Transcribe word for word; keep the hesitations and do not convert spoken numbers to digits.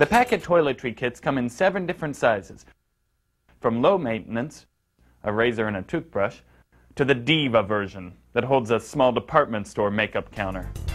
The packet toiletry kits come in seven different sizes, from low maintenance, a razor and a toothbrush, to the Diva version that holds a small department store makeup counter.